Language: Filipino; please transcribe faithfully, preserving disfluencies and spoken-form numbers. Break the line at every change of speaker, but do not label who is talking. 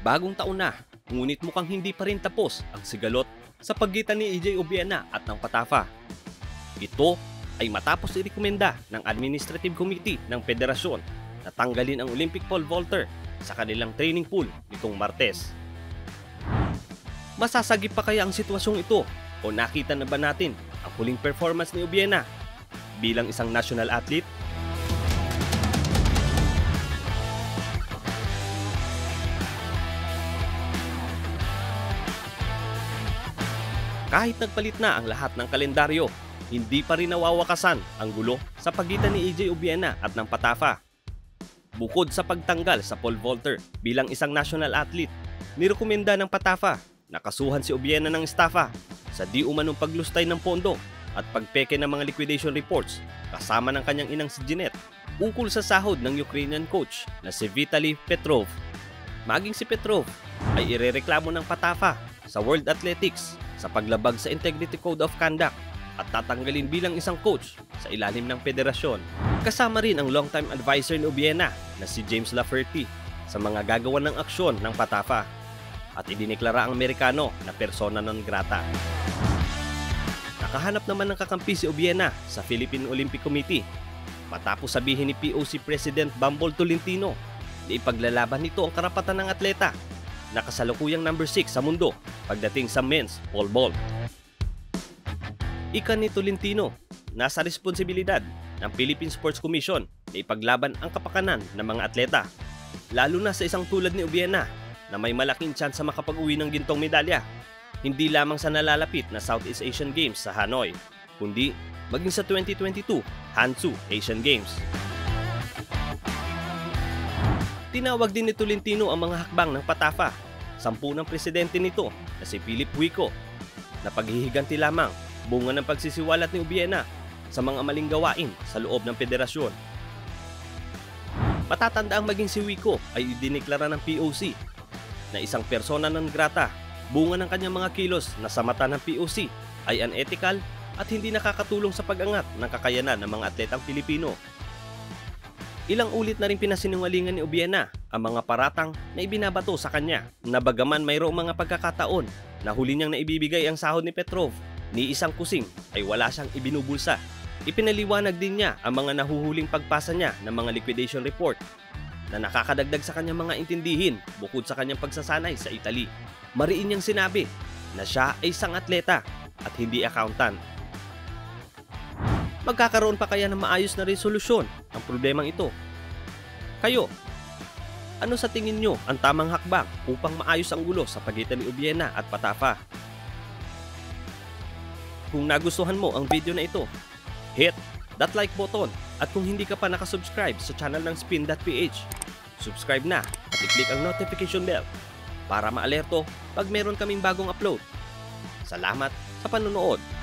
Bagong taon na, ngunit mukhang hindi pa rin tapos ang sigalot sa pagitan ni E J Obiena at ng Patafa. Ito ay matapos irekomenda ng Administrative Committee ng Federasyon na tanggalin ang Olympic pole vaulter sa kanilang training pool nitong Martes. Masasagip pa kaya ang sitwasyong ito o nakita na ba natin ang huling performance ni Obiena bilang isang national athlete? Kahit nagpalit na ang lahat ng kalendaryo, hindi pa rin nawawakasan ang gulo sa pagitan ni E J Obiena at ng Patafa. Bukod sa pagtanggal sa pole vaulter bilang isang national athlete, nirekomenda ng Patafa na kasuhan si Obiena ng estafa sa di umanong paglustay ng pondo at pagpeke ng mga liquidation reports kasama ng kanyang inang si Jeanette ukol sa sahod ng Ukrainian coach na si Vitaly Petrov. Maging si Petrov ay irereklamo ng Patafa sa World Athletics sa paglabag sa Integrity Code of Conduct at tatanggalin bilang isang coach sa ilalim ng federasyon. Kasama rin ang long-time advisor ni Obiena na si James Lafferty sa mga gagawa ng aksyon ng Patafa at idineklara ang Amerikano na persona non grata. Nakahanap naman ng kakampi si Obiena sa Philippine Olympic Committee matapos sabihin ni P O C President Bumble Tolentino na ipaglalaban nito ang karapatan ng atleta na kasalukuyang number six sa mundo pagdating sa men's pole vault. Ika ni Tolentino, nasa responsibilidad ng Philippine Sports Commission na ipaglaban ang kapakanan ng mga atleta, lalo na sa isang tulad ni Obiena na may malaking chance sa makapag-uwi ng gintong medalya, hindi lamang sa nalalapit na Southeast Asian Games sa Hanoi, kundi maging sa twenty twenty-two Hangzhou Asian Games. Tinawag din ni Tolentino ang mga hakbang ng Patafa, sampu ng presidente nito na si Philip Huico, na paghihiganti lamang bunga ng pagsisiwalat ni Obiena sa mga maling gawain sa loob ng federasyon. Matatanda ang maging si Huico ay idineklara ng P O C na isang persona non grata bunga ng kanyang mga kilos na sa mata ng P O C ay unethical at hindi nakakatulong sa pag-angat ng kakayanan ng mga atletang Pilipino. Ilang ulit na rin pinasinungalingan ni Obiena ang mga paratang na ibinabato sa kanya na bagaman mayroong mga pagkakataon na huli niyang naibibigay ang sahod ni Petrov ni isang kusing ay wala siyang ibinubulsa. Ipinaliwanag din niya ang mga nahuhuling pagpasa niya ng mga liquidation report na nakakadagdag sa kanyang mga intindihin bukod sa kanyang pagsasanay sa Italy. Mariin niyang sinabi na siya ay isang atleta at hindi accountant. Magkakaroon pa kaya ng maayos na resolusyon ang problemang ito? Kayo, ano sa tingin nyo ang tamang hakbang upang maayos ang gulo sa pagitan ni Obiena at Patafa? Kung nagustuhan mo ang video na ito, hit that like button at kung hindi ka pa nakasubscribe sa channel ng Spin dot P H, subscribe na at i-click ang notification bell para ma-alerto pag meron kaming bagong upload. Salamat sa panonood!